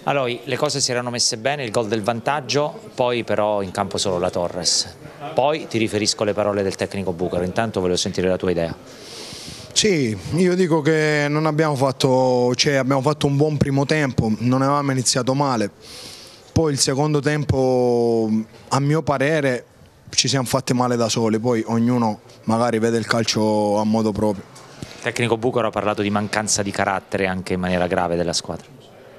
Allora, le cose si erano messe bene, il gol del vantaggio, poi però in campo solo la Torres. Poi ti riferisco alle parole del tecnico Bucaro, intanto volevo sentire la tua idea. Sì, io dico che non abbiamo fatto, abbiamo fatto un buon primo tempo, non avevamo iniziato male. Poi il secondo tempo, a mio parere, ci siamo fatti male da soli, poi ognuno magari vede il calcio a modo proprio. Il tecnico Bucaro ha parlato di mancanza di carattere anche in maniera grave della squadra.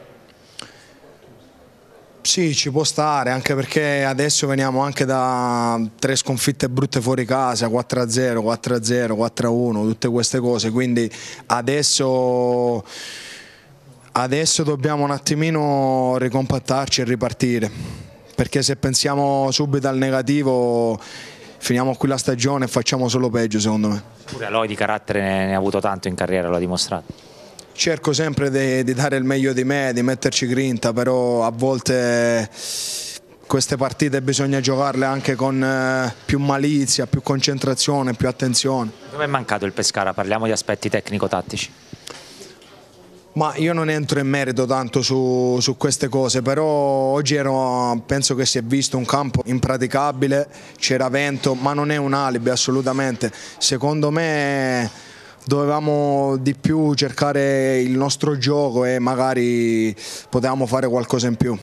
Sì, ci può stare, anche perché adesso veniamo anche da 3 sconfitte brutte fuori casa, 4-0, 4-0, 4-1, tutte queste cose, quindi adesso dobbiamo un attimino ricompattarci e ripartire, perché se pensiamo subito al negativo finiamo qui la stagione e facciamo solo peggio, secondo me. Pure Aloi di carattere ne ha avuto tanto in carriera, l'ha dimostrato. Cerco sempre di dare il meglio di me, di metterci grinta, però a volte queste partite bisogna giocarle anche con più malizia, più concentrazione, più attenzione. Dove è mancato il Pescara? Parliamo di aspetti tecnico-tattici. Ma io non entro in merito tanto su queste cose, però oggi penso che si è visto un campo impraticabile, c'era vento, ma non è un alibi assolutamente. Secondo me dovevamo di più cercare il nostro gioco e magari potevamo fare qualcosa in più.